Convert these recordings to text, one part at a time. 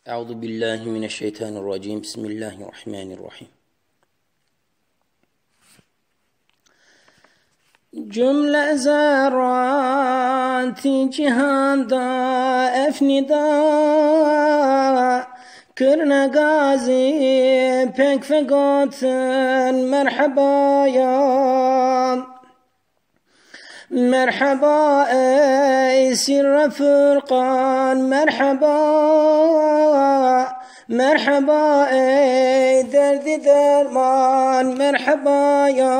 Euzu billahi mineşşeytanirracim. Bismillahirrahmanirrahim. Cümle zerrat-i cihanda efnida kırne gazi pek fegatın merhaba ya. Merhaba ey sirre fırkan merhaba. Merhaba ey derdi derman merhaba ya.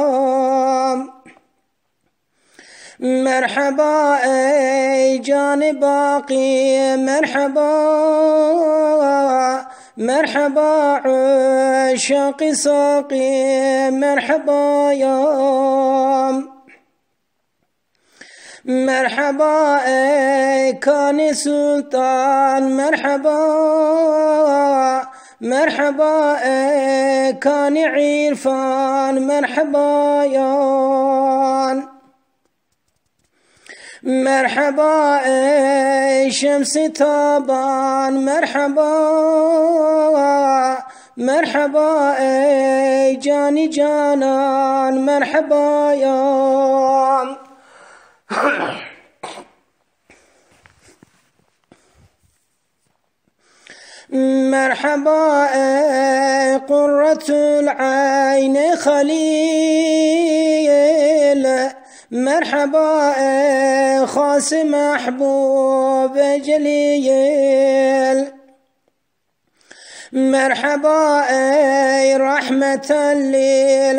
Merhaba ey can-ı baki merhaba. Merhaba uşak-ı saki merhaba ya. Merhaba ey kan-ı sultan merhaba. Merhaba ey kan-ı irfan merhaba ya. Merhaba ey şems-i taban merhaba. Merhaba ey can-ı canan merhaba ya. Merhaba ey kurratül ayni halil. Merhaba ey has-ı mahbub celil. Merhaba ey rahmeten lil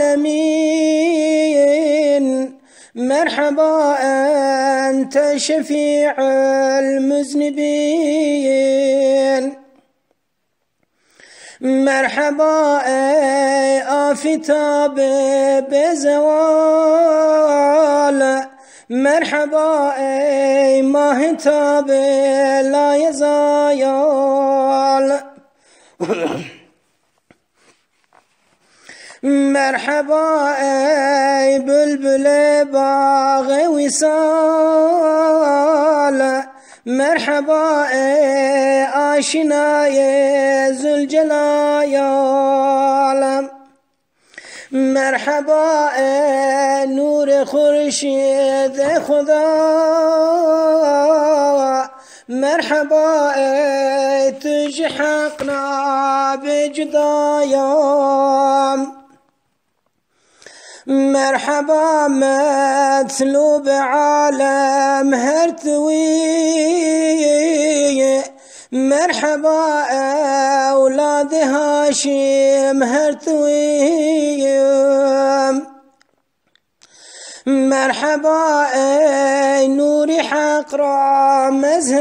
alemin. Merhaba ente şefi'ül müznibin. Merhaba ey afitab-ı bezeval. Merhaba ey mahitab-ı la yazayal. Merhaba ey bülbül-i bağı visal. Merhaba ey aşinayı zülcelayal. Merhaba ey nur-i khurşid-i Khuda. Merhaba ey tuj hakna becudayam. Merhaba metlub alem her tvi. Merhaba evlad-ı Haşim her tvi. Merhaba ey nuri hak ra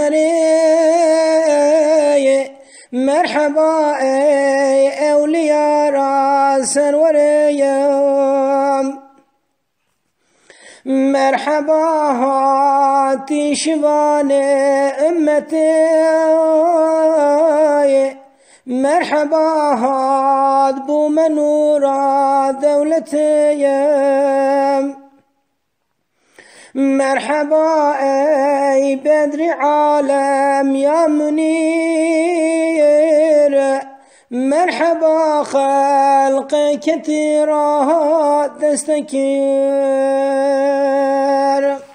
mezheri. Merhaba ey evliya ra serveriyem. Merhaba hati şivan-ı ümmeti. Merhaba had bu menura devletiyem. Merhaba ey bedri alem ya münir. Merhaba halq-ı ketira destekir.